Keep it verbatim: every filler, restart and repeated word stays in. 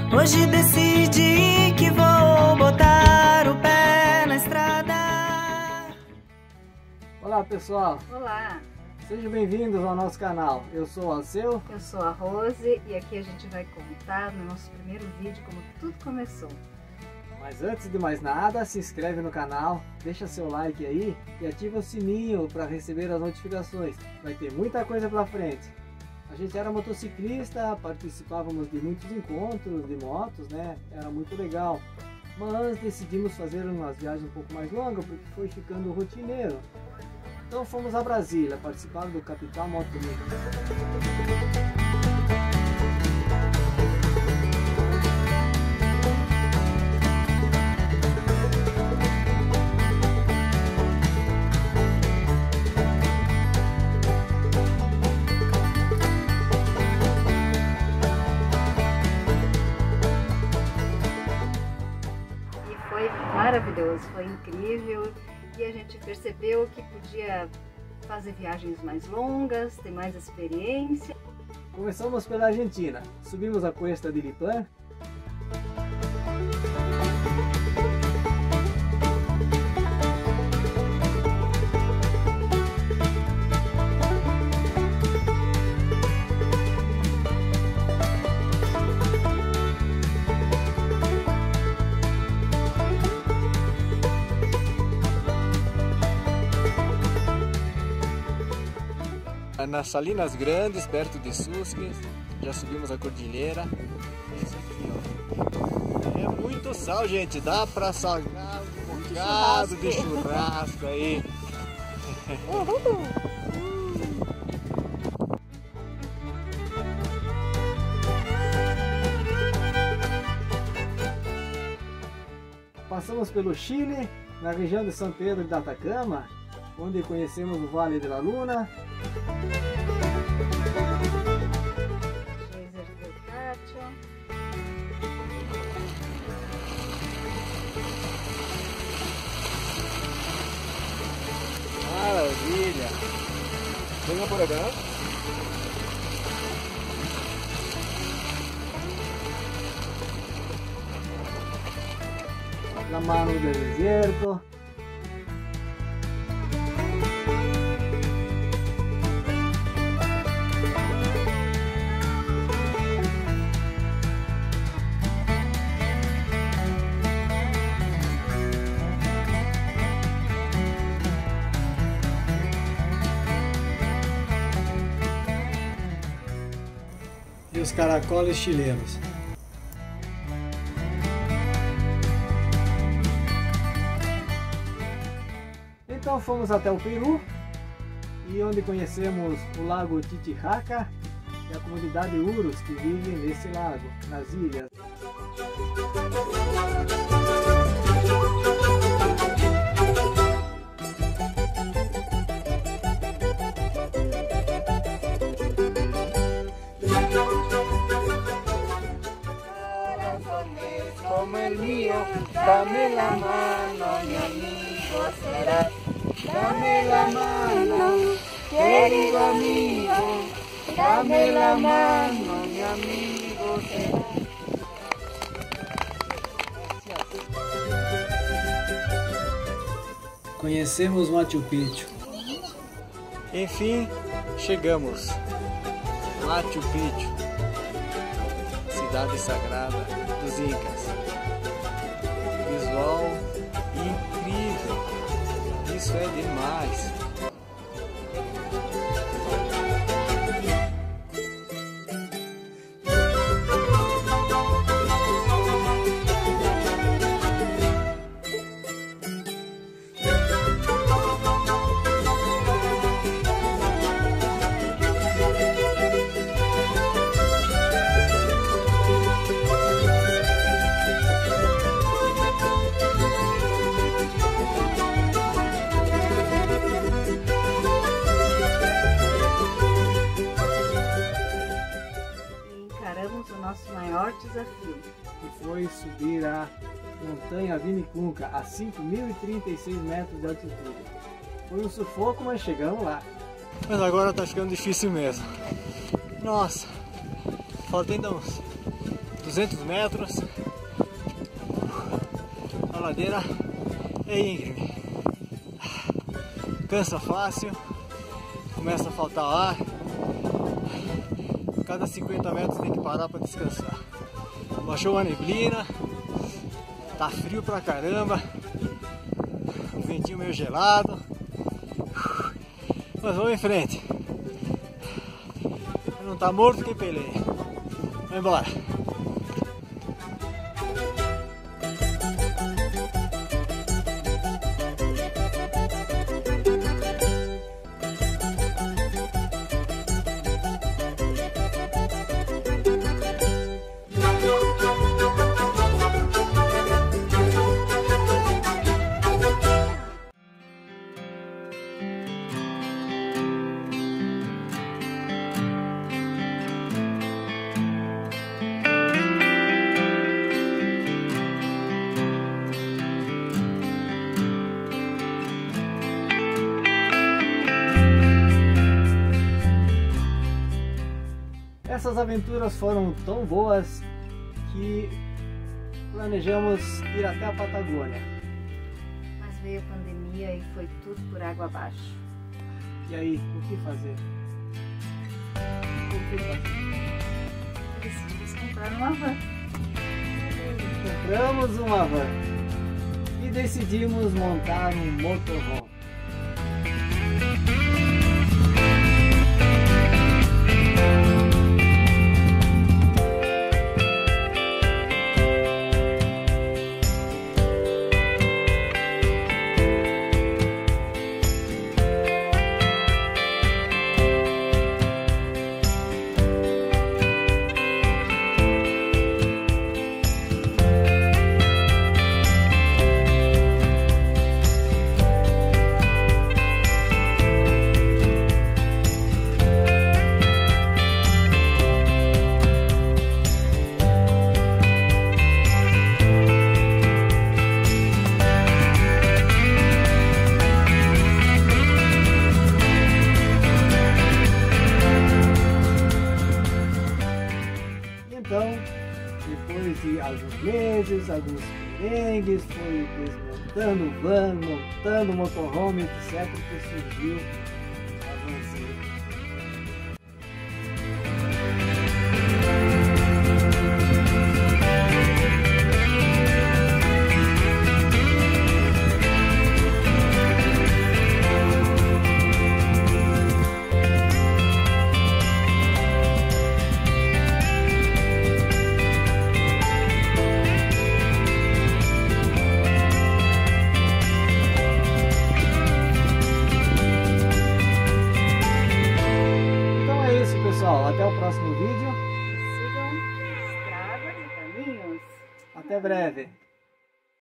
Hoje decidi que vou botar o pé na estrada. Olá pessoal, Olá, sejam bem-vindos ao nosso canal. Eu sou o Alceu. eu sou a Rose e aqui a gente vai contar no nosso primeiro vídeo como tudo começou. Mas antes de mais nada, se inscreve no canal, deixa seu like aí e ativa o sininho para receber as notificações. Vai ter muita coisa pela frente. A gente era motociclista, participávamos de muitos encontros de motos, né? Era muito legal. Mas decidimos fazer umas viagens um pouco mais longas porque foi ficando rotineiro. Então fomos a Brasília, participar do Capital Moto Mix. Foi maravilhoso, foi incrível e a gente percebeu que podia fazer viagens mais longas, ter mais experiência. Começamos pela Argentina, subimos a Cuesta de Lipan. Nas Salinas Grandes, perto de Susques, já subimos a cordilheira. Isso aqui, ó. É muito sal, gente. Dá pra salgar um bocado de churrasco aí. Passamos pelo Chile, na região de São Pedro de Atacama, onde conhecemos o Vale de la Luna. Geyser del Cacho. Maravilha! Venha por acá. La mano del desierto. E os caracoles chilenos. Então fomos até o Peru, e onde conhecemos o lago Titicaca e a comunidade Urus que vive nesse lago, nas ilhas. Como el mío, dame la mano, mi amigo serás. Dame la mano, querido amigo, dame la mano, mi amigo serás. Conhecemos Machu Picchu. Enfim, chegamos. Machu Picchu, cidade sagrada dos Incas. Visual incrível, isso é demais. Nosso maior desafio, que foi subir a montanha Vinicunca a cinco mil e trinta e seis metros de altitude. Foi um sufoco, mas chegamos lá. Mas agora tá ficando difícil mesmo. Nossa, falta ainda uns duzentos metros. A ladeira é íngreme. Cansa fácil. Começa a faltar ar. Cada cinquenta metros tem que parar para descansar. Baixou uma neblina. Tá frio pra caramba. Um ventinho meio gelado. Mas vamos em frente. Não tá morto quem peleia. Vamos embora. Essas aventuras foram tão boas que planejamos ir até a Patagônia. Mas veio a pandemia e foi tudo por água abaixo. E aí, o que fazer? O que fazer? Decidimos comprar uma van. Compramos uma van e decidimos montar um motorhome. Então, depois de alguns meses, alguns perrengues, foi desmontando van, montando motorhome, etcétera, que surgiu a vanzinha. Pessoal, até o próximo vídeo. Sigam estradas e caminhos. Até breve.